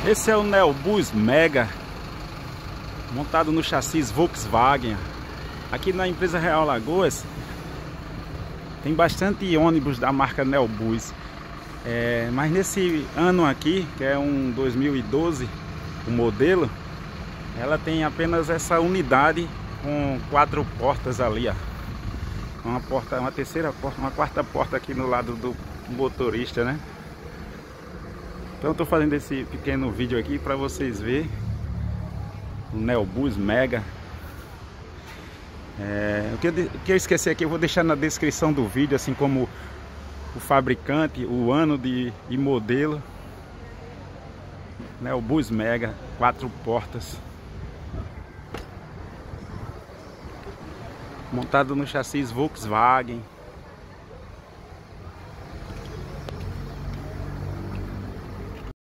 Esse é o Neobus Mega, montado no chassi Volkswagen. Aqui na empresa Real Alagoas tem bastante ônibus da marca Neobus, mas nesse ano aqui, que é um 2012, o modelo, ela tem apenas essa unidade com 4 portas ali, ó. Uma porta, uma terceira porta, uma quarta porta aqui no lado do motorista, né? Então eu tô fazendo esse pequeno vídeo aqui para vocês verem o Neobus Mega. O que eu esqueci aqui eu vou deixar na descrição do vídeo, assim como o fabricante, o ano e modelo. Neobus Mega, 4 portas, montado no chassi Volkswagen.